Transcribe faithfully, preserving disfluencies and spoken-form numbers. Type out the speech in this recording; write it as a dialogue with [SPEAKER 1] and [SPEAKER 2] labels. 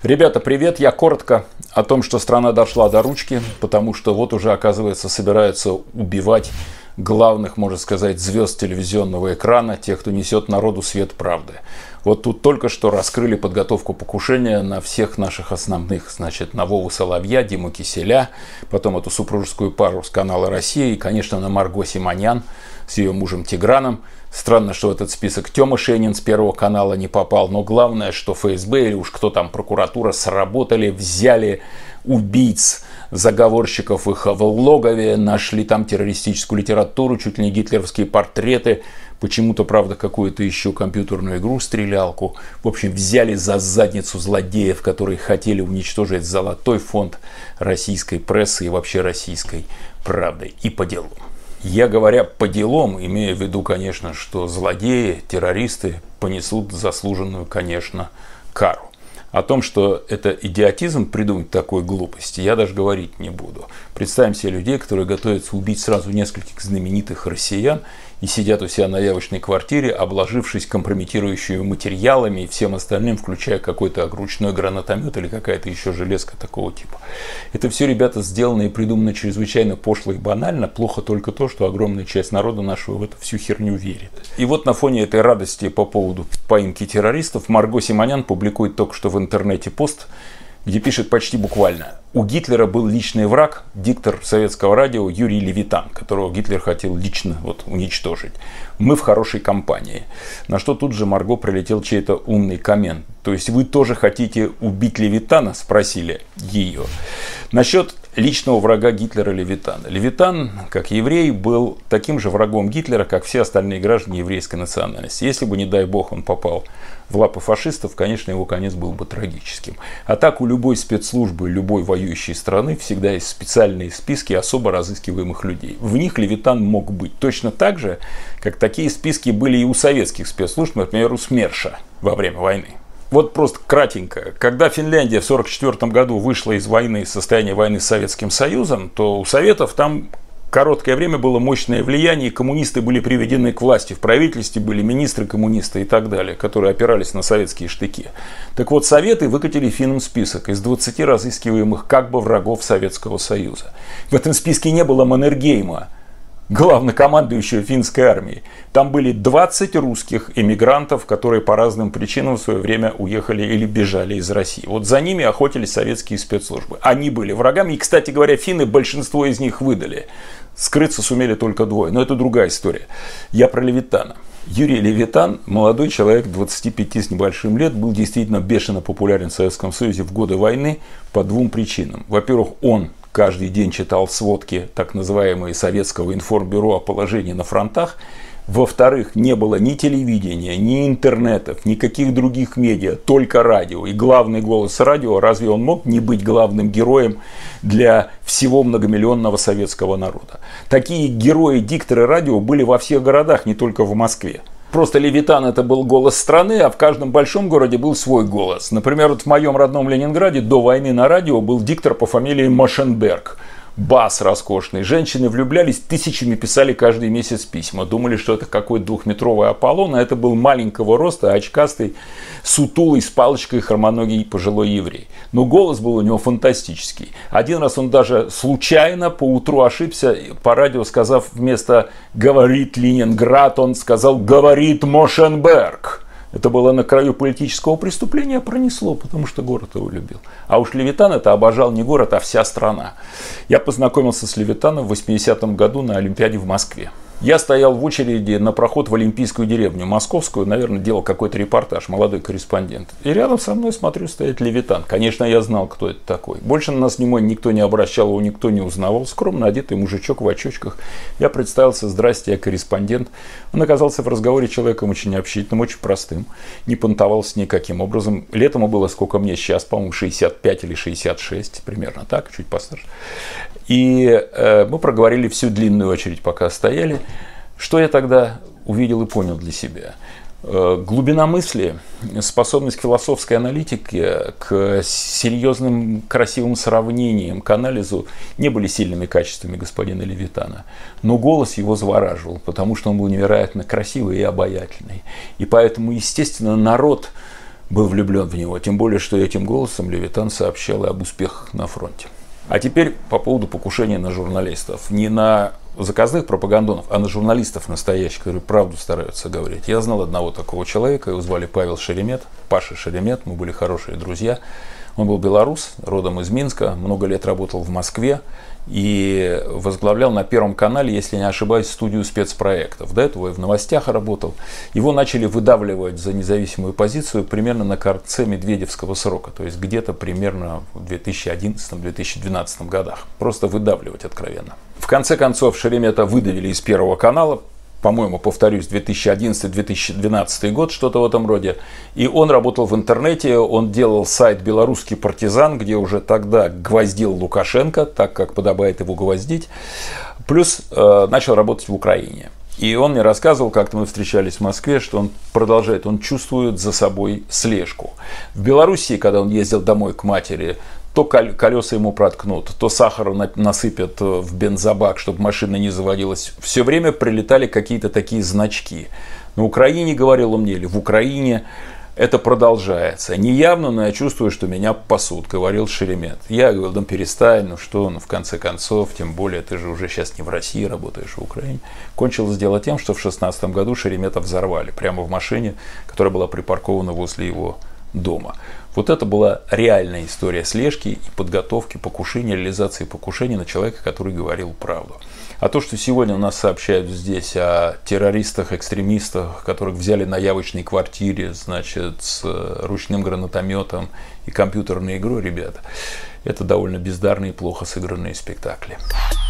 [SPEAKER 1] Ребята, привет! Я коротко о том, что страна дошла до ручки, потому что вот уже, оказывается, собираются убивать главных, можно сказать, звезд телевизионного экрана, тех, кто несет народу свет правды. Вот тут только что раскрыли подготовку покушения на всех наших основных, значит, на Вову Соловья, Диму Киселя, потом эту супружескую пару с канала «Россия» и, конечно, на Марго Симонян с ее мужем Тиграном. Странно, что в этот список Тёма Шейнин с Первого канала не попал, но главное, что эф эс бэ или уж кто там, прокуратура, сработали, взяли убийц, заговорщиков их в логове, нашли там террористическую литературу, чуть ли не гитлеровские портреты, почему-то, правда, какую-то еще компьютерную игру, стрелялку. В общем, взяли за задницу злодеев, которые хотели уничтожить золотой фонд российской прессы и вообще российской правды. И по делу. Я, говоря по делам, имею в виду, конечно, что злодеи, террористы понесут заслуженную, конечно, кару. О том, что это идиотизм придумать такой глупости, я даже говорить не буду. Представим себе людей, которые готовятся убить сразу нескольких знаменитых россиян и сидят у себя на явочной квартире, обложившись компрометирующими материалами и всем остальным, включая какой-то ручной гранатомет или какая-то еще железка такого типа. Это все, ребята, сделано и придумано чрезвычайно пошло и банально. Плохо только то, что огромная часть народа нашего в эту всю херню верит. И вот на фоне этой радости по поводу поимки террористов Марго Симонян публикует только что в интернете пост, где пишет почти буквально: у Гитлера был личный враг, диктор советского радио Юрий Левитан, которого Гитлер хотел лично вот уничтожить. Мы в хорошей компании. На что тут же Марго прилетел чей-то умный коммент. То есть вы тоже хотите убить Левитана? Спросили ее. Насчет личного врага Гитлера Левитана. Левитан, как еврей, был таким же врагом Гитлера, как все остальные граждане еврейской национальности. Если бы, не дай бог, он попал в лапы фашистов, конечно, его конец был бы трагическим. А так у любой спецслужбы, любой воюющей страны всегда есть специальные списки особо разыскиваемых людей. В них Левитан мог быть. Точно так же, как такие списки были и у советских спецслужб, например, у СМЕРШа во время войны. Вот просто кратенько. Когда Финляндия в сорок четвёртом году вышла из войны, из состояния войны с Советским Союзом, то у Советов там короткое время было мощное влияние, и коммунисты были приведены к власти. В правительстве были министры-коммунисты и так далее, которые опирались на советские штыки. Так вот, Советы выкатили финнам список из двадцати разыскиваемых как бы врагов Советского Союза. В этом списке не было Маннергейма, главнокомандующего финской армии. Там были двадцать русских эмигрантов, которые по разным причинам в свое время уехали или бежали из России. Вот за ними охотились советские спецслужбы. Они были врагами. И, кстати говоря, финны большинство из них выдали. Скрыться сумели только двое. Но это другая история. Я про Левитана. Юрий Левитан, молодой человек, двадцати пяти с небольшим лет, был действительно бешено популярен в Советском Союзе в годы войны по двум причинам. Во-первых, он каждый день читал сводки так называемые Советского информбюро о положении на фронтах. Во-вторых, не было ни телевидения, ни интернетов, никаких других медиа, только радио. И главный голос радио, разве он мог не быть главным героем для всего многомиллионного советского народа? Такие герои-дикторы радио были во всех городах, не только в Москве. Просто Левитан — это был голос страны, а в каждом большом городе был свой голос. Например, вот в моем родном Ленинграде до войны на радио был диктор по фамилии Машенберг. Бас роскошный. Женщины влюблялись, тысячами писали каждый месяц письма. Думали, что это какой-то двухметровый Аполлон, а это был маленького роста, очкастый, сутулый, с палочкой, хромоногий пожилой еврей. Но голос был у него фантастический. Один раз он даже случайно поутру ошибся, по радио сказав вместо «говорит Ленинград», он сказал «говорит Машенберг». Это было на краю политического преступления, пронесло, потому что город его любил. А уж Левитан это обожал не город, а вся страна. Я познакомился с Левитаном в восьмидесятом году на Олимпиаде в Москве. Я стоял в очереди на проход в Олимпийскую деревню московскую, наверное, делал какой-то репортаж, молодой корреспондент. И рядом со мной, смотрю, стоит Левитан. Конечно, я знал, кто это такой. Больше на нас внимания никто не обращал, его никто не узнавал. Скромно одетый мужичок в очочках. Я представился: здрасте, я корреспондент. Он оказался в разговоре человеком очень общительным, очень простым. Не понтовался никаким образом. Лет ему было сколько мне сейчас, по-моему, шестьдесят пять или шестьдесят шесть, примерно так, чуть постарше. И э, мы проговорили всю длинную очередь, пока стояли. Что я тогда увидел и понял для себя? Э, глубина мысли, способность к философской аналитике, к серьезным красивым сравнениям, к анализу не были сильными качествами господина Левитана. Но голос его завораживал, потому что он был невероятно красивый и обаятельный. И поэтому, естественно, народ был влюблен в него. Тем более, что этим голосом Левитан сообщал и об успехах на фронте. А теперь по поводу покушения на журналистов. Не на заказных пропагандонов, а на журналистов настоящих, которые правду стараются говорить. Я знал одного такого человека, его звали Павел Шеремет, Паша Шеремет, мы были хорошие друзья. Он был белорус, родом из Минска, много лет работал в Москве и возглавлял на Первом канале, если не ошибаюсь, студию спецпроектов. До этого и в новостях работал. Его начали выдавливать за независимую позицию примерно на конце Медведевского срока, то есть где-то примерно в две тысячи одиннадцатом — две тысячи двенадцатом годах. Просто выдавливать откровенно. В конце концов Шеремета выдавили из Первого канала. По-моему, повторюсь, две тысячи одиннадцатый — две тысячи двенадцатый год, что-то в этом роде. И он работал в интернете, он делал сайт «Белорусский партизан», где уже тогда гвоздил Лукашенко, так как подобает его гвоздить. Плюс э, начал работать в Украине. И он мне рассказывал, как-то мы встречались в Москве, что он продолжает, он чувствует за собой слежку. В Белоруссии, когда он ездил домой к матери, то колеса ему проткнут, то сахару насыпят в бензобак, чтобы машина не заводилась. Все время прилетали какие-то такие значки. На Украине, говорил он мне, или в Украине это продолжается. Не явно, но я чувствую, что меня пасут, говорил Шеремет. Я говорил, да перестань, ну что, ну в конце концов, тем более ты же уже сейчас не в России работаешь, в Украине. Кончилось дело тем, что в шестнадцатом году Шеремета взорвали прямо в машине, которая была припаркована возле его дома. Вот это была реальная история слежки и подготовки покушения, реализации покушения на человека, который говорил правду. А то, что сегодня у нас сообщают здесь о террористах, экстремистах, которых взяли на явочной квартире, значит, с ручным гранатометом и компьютерной игрой, ребята, это довольно бездарные и плохо сыгранные спектакли.